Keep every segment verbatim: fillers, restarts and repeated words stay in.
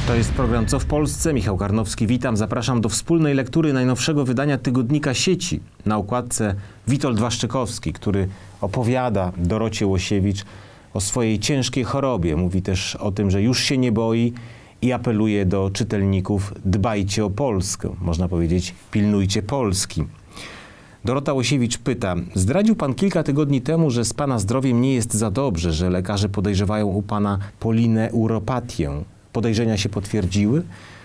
To jest program Co w Polsce? Michał Karnowski, witam. Zapraszam do wspólnej lektury najnowszego wydania tygodnika Sieci. Na okładce Witold Waszczykowski, który opowiada Dorocie Łosiewicz o swojej ciężkiej chorobie. Mówi też o tym, że już się nie boi i apeluje do czytelników: dbajcie o Polskę. Można powiedzieć, pilnujcie Polski. Dorota Łosiewicz pyta: zdradził pan kilka tygodni temu, że z pana zdrowiem nie jest za dobrze, że lekarze podejrzewają u pana polineuropatię. Podejrzenia się potwierdziły?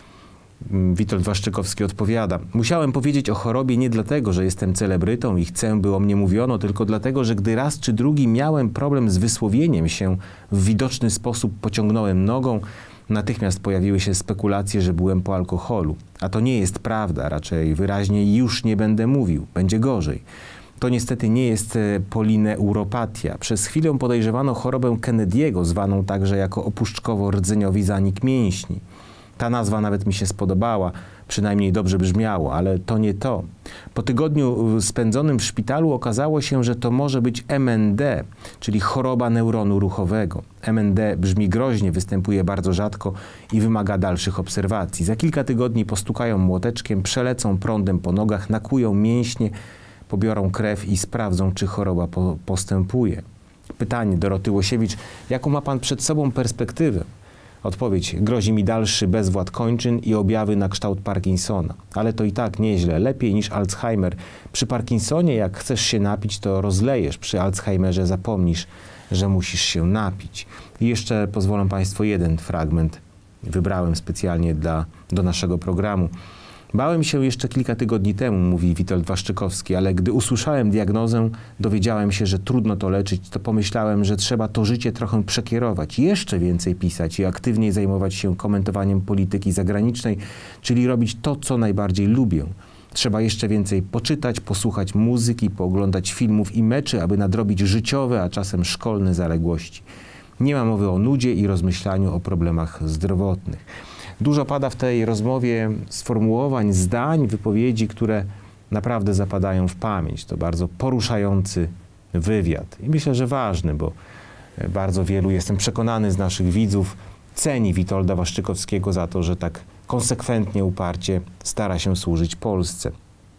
Witold Waszczykowski odpowiada: musiałem powiedzieć o chorobie nie dlatego, że jestem celebrytą i chcę, by o mnie mówiono, tylko dlatego, że gdy raz czy drugi miałem problem z wysłowieniem się, w widoczny sposób pociągnąłem nogą, natychmiast pojawiły się spekulacje, że byłem po alkoholu. A to nie jest prawda, raczej wyraźnie już nie będę mówił, będzie gorzej. To niestety nie jest polineuropatia. Przez chwilę podejrzewano chorobę Kennedy'ego, zwaną także jako opuszczkowo-rdzeniowy zanik mięśni. Ta nazwa nawet mi się spodobała, przynajmniej dobrze brzmiało, ale to nie to. Po tygodniu spędzonym w szpitalu okazało się, że to może być M N D, czyli choroba neuronu ruchowego. M N D brzmi groźnie, występuje bardzo rzadko i wymaga dalszych obserwacji. Za kilka tygodni postukają młoteczkiem, przelecą prądem po nogach, nakłują mięśnie, pobiorą krew i sprawdzą, czy choroba po postępuje. Pytanie Doroty Łosiewicz: jaką ma pan przed sobą perspektywę? Odpowiedź: grozi mi dalszy bezwład kończyn i objawy na kształt Parkinsona. Ale to i tak nieźle, lepiej niż Alzheimer. Przy Parkinsonie, jak chcesz się napić, to rozlejesz. Przy Alzheimerze zapomnisz, że musisz się napić. I jeszcze pozwolą państwo jeden fragment. Wybrałem specjalnie dla, do naszego programu. Bałem się jeszcze kilka tygodni temu, mówi Witold Waszczykowski, ale gdy usłyszałem diagnozę, dowiedziałem się, że trudno to leczyć, to pomyślałem, że trzeba to życie trochę przekierować, jeszcze więcej pisać i aktywniej zajmować się komentowaniem polityki zagranicznej, czyli robić to, co najbardziej lubię. Trzeba jeszcze więcej poczytać, posłuchać muzyki, pooglądać filmów i meczy, aby nadrobić życiowe, a czasem szkolne zaległości. Nie ma mowy o nudzie i rozmyślaniu o problemach zdrowotnych. Dużo pada w tej rozmowie sformułowań, zdań, wypowiedzi, które naprawdę zapadają w pamięć. To bardzo poruszający wywiad i myślę, że ważny, bo bardzo wielu, jestem przekonany, z naszych widzów ceni Witolda Waszczykowskiego za to, że tak konsekwentnie, uparcie stara się służyć Polsce.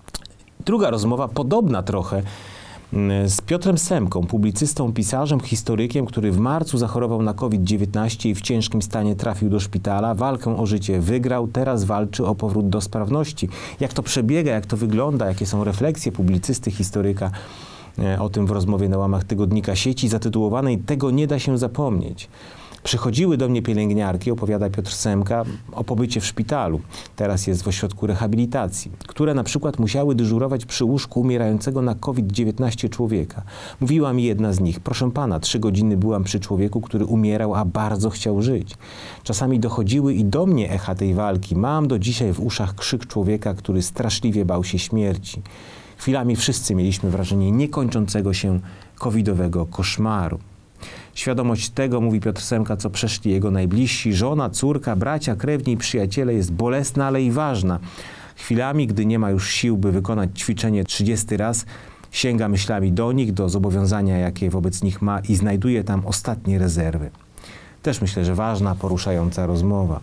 Druga rozmowa, podobna trochę, z Piotrem Semką, publicystą, pisarzem, historykiem, który w marcu zachorował na COVID dziewiętnaście i w ciężkim stanie trafił do szpitala. Walkę o życie wygrał, teraz walczy o powrót do sprawności. Jak to przebiega, jak to wygląda, jakie są refleksje publicysty, historyka, o tym w rozmowie na łamach tygodnika Sieci zatytułowanej „Tego nie da się zapomnieć”. Przychodziły do mnie pielęgniarki, opowiada Piotr Semka, o pobycie w szpitalu. Teraz jest w ośrodku rehabilitacji, które na przykład musiały dyżurować przy łóżku umierającego na COVID dziewiętnaście człowieka. Mówiła mi jedna z nich: proszę pana, trzy godziny byłam przy człowieku, który umierał, a bardzo chciał żyć. Czasami dochodziły i do mnie echa tej walki. Mam do dzisiaj w uszach krzyk człowieka, który straszliwie bał się śmierci. Chwilami wszyscy mieliśmy wrażenie niekończącego się covidowego koszmaru. Świadomość tego, mówi Piotr Semka, co przeszli jego najbliżsi, żona, córka, bracia, krewni i przyjaciele, jest bolesna, ale i ważna. Chwilami, gdy nie ma już sił, by wykonać ćwiczenie trzydziesty raz, sięga myślami do nich, do zobowiązania, jakie wobec nich ma, i znajduje tam ostatnie rezerwy. Też myślę, że ważna, poruszająca rozmowa.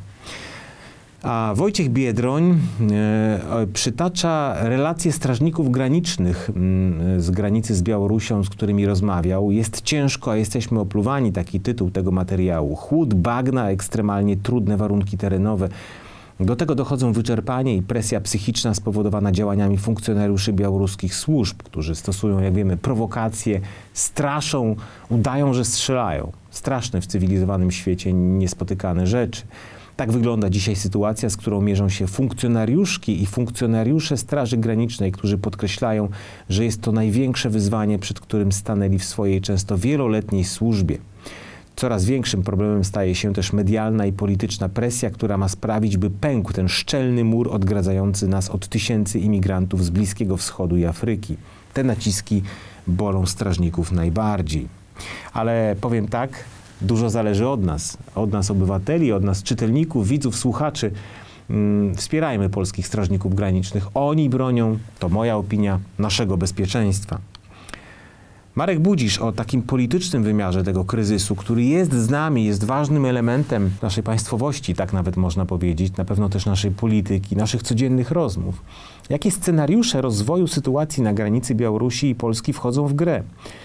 A Wojciech Biedroń e, przytacza relacje strażników granicznych m, z granicy z Białorusią, z którymi rozmawiał. Jest ciężko, a jesteśmy opluwani, taki tytuł tego materiału. Chłód, bagna, ekstremalnie trudne warunki terenowe. Do tego dochodzą wyczerpanie i presja psychiczna spowodowana działaniami funkcjonariuszy białoruskich służb, którzy stosują, jak wiemy, prowokacje, straszą, udają, że strzelają. Straszne w cywilizowanym świecie, niespotykane rzeczy. Tak wygląda dzisiaj sytuacja, z którą mierzą się funkcjonariuszki i funkcjonariusze Straży Granicznej, którzy podkreślają, że jest to największe wyzwanie, przed którym stanęli w swojej często wieloletniej służbie. Coraz większym problemem staje się też medialna i polityczna presja, która ma sprawić, by pękł ten szczelny mur odgradzający nas od tysięcy imigrantów z Bliskiego Wschodu i Afryki. Te naciski bolą strażników najbardziej. Ale powiem tak, dużo zależy od nas, od nas obywateli, od nas czytelników, widzów, słuchaczy. Wspierajmy polskich strażników granicznych. Oni bronią, to moja opinia, naszego bezpieczeństwa. Marek Budzisz o takim politycznym wymiarze tego kryzysu, który jest z nami, jest ważnym elementem naszej państwowości, tak nawet można powiedzieć, na pewno też naszej polityki, naszych codziennych rozmów. Jakie scenariusze rozwoju sytuacji na granicy Białorusi i Polski wchodzą w grę?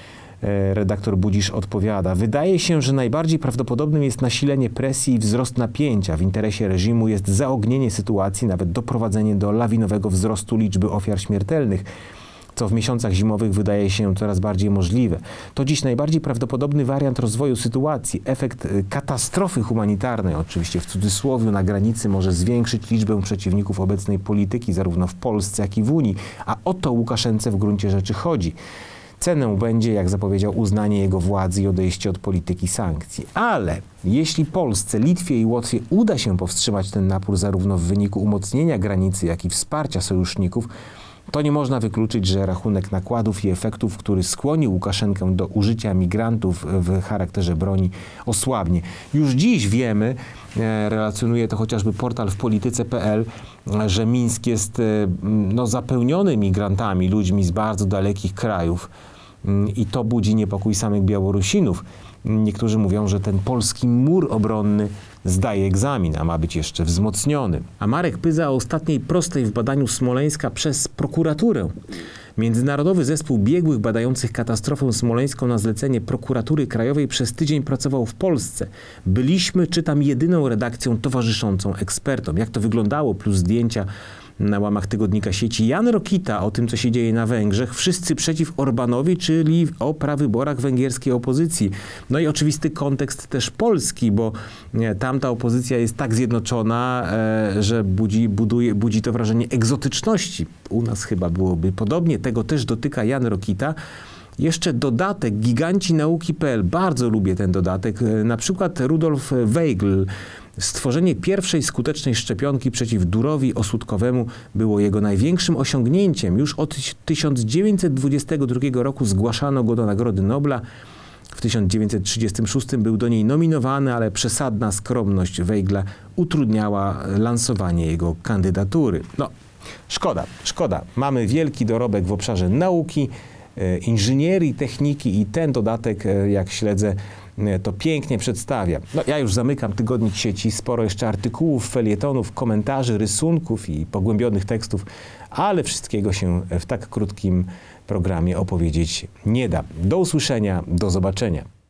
Redaktor Budzisz odpowiada: wydaje się, że najbardziej prawdopodobnym jest nasilenie presji i wzrost napięcia. W interesie reżimu jest zaognienie sytuacji, nawet doprowadzenie do lawinowego wzrostu liczby ofiar śmiertelnych, co w miesiącach zimowych wydaje się coraz bardziej możliwe. To dziś najbardziej prawdopodobny wariant rozwoju sytuacji. Efekt katastrofy humanitarnej, oczywiście w cudzysłowie, na granicy może zwiększyć liczbę przeciwników obecnej polityki, zarówno w Polsce, jak i w Unii. A o to Łukaszence w gruncie rzeczy chodzi. Cenę będzie, jak zapowiedział, uznanie jego władzy i odejście od polityki sankcji. Ale jeśli Polsce, Litwie i Łotwie uda się powstrzymać ten napór zarówno w wyniku umocnienia granicy, jak i wsparcia sojuszników, to nie można wykluczyć, że rachunek nakładów i efektów, który skłonił Łukaszenkę do użycia migrantów w charakterze broni, osłabnie. Już dziś wiemy, relacjonuje to chociażby portal w polityce kropka p l, że Mińsk jest no, zapełniony migrantami, ludźmi z bardzo dalekich krajów. I to budzi niepokój samych Białorusinów. Niektórzy mówią, że ten polski mur obronny zdaje egzamin, a ma być jeszcze wzmocniony. A Marek Pyza o ostatniej prostej w badaniu Smoleńska przez prokuraturę. Międzynarodowy Zespół Biegłych badających katastrofę smoleńską na zlecenie Prokuratury Krajowej przez tydzień pracował w Polsce. Byliśmy, czytam, jedyną redakcją towarzyszącą ekspertom. Jak to wyglądało, plus zdjęcia na łamach tygodnika Sieci. Jan Rokita o tym, co się dzieje na Węgrzech. Wszyscy przeciw Orbánowi, czyli o prawyborach węgierskiej opozycji. No i oczywisty kontekst też polski, bo tamta opozycja jest tak zjednoczona, e, że budzi, buduje, budzi to wrażenie egzotyczności. U nas chyba byłoby podobnie. Tego też dotyka Jan Rokita. Jeszcze dodatek, giganci nauki kropka p l. Bardzo lubię ten dodatek. Na przykład Rudolf Weigl. Stworzenie pierwszej skutecznej szczepionki przeciw durowi osódkowemu było jego największym osiągnięciem. Już od tysiąc dziewięćset dwudziestego drugiego roku zgłaszano go do Nagrody Nobla. W tysiąc dziewięćset trzydziestym szóstym był do niej nominowany, ale przesadna skromność Weigla utrudniała lansowanie jego kandydatury. No, szkoda, szkoda. Mamy wielki dorobek w obszarze nauki, inżynierii, techniki i ten dodatek, jak śledzę, to pięknie przedstawia. No, ja już zamykam tygodnik Sieci, sporo jeszcze artykułów, felietonów, komentarzy, rysunków i pogłębionych tekstów, ale wszystkiego się w tak krótkim programie opowiedzieć nie da. Do usłyszenia, do zobaczenia.